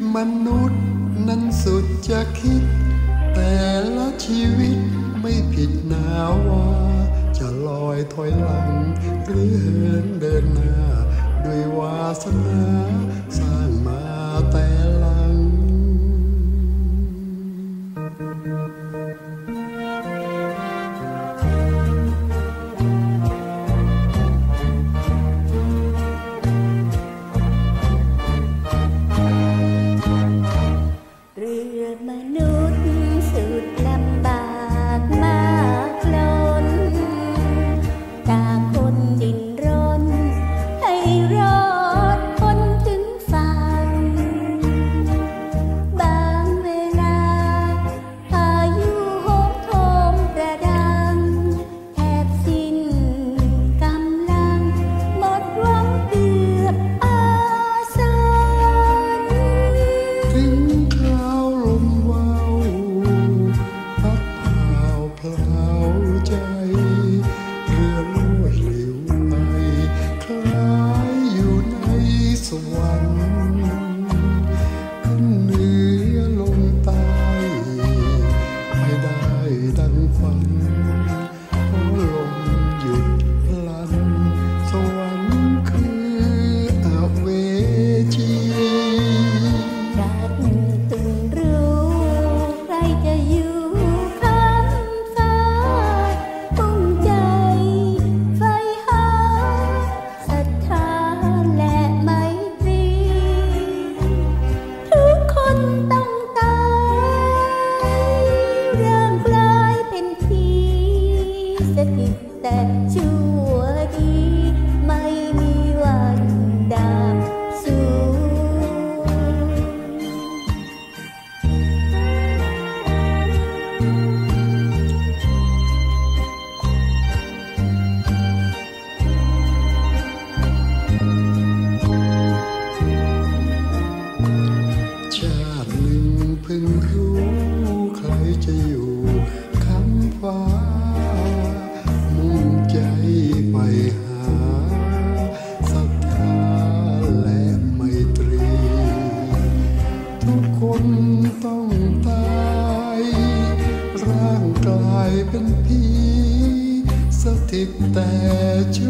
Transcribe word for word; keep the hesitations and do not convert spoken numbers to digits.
มนุษย์นั้นสุดจะคิดแต่ละชีวิตไม่ผิดนาว่าจะลอยถอยหลังหรือเหินเดินหน้าด้วยวาสนาสร้างมาแต่หลังแต่ชั่วดีไม่มีวันดาบสูชาติหนึ่งเพิ่งรู้ใครจะอยู่คำฟ้าใจไปหาศรัทธาและไมตรีทุกคนต้องตายร่างกายเป็นผีสถิตแต่ชั่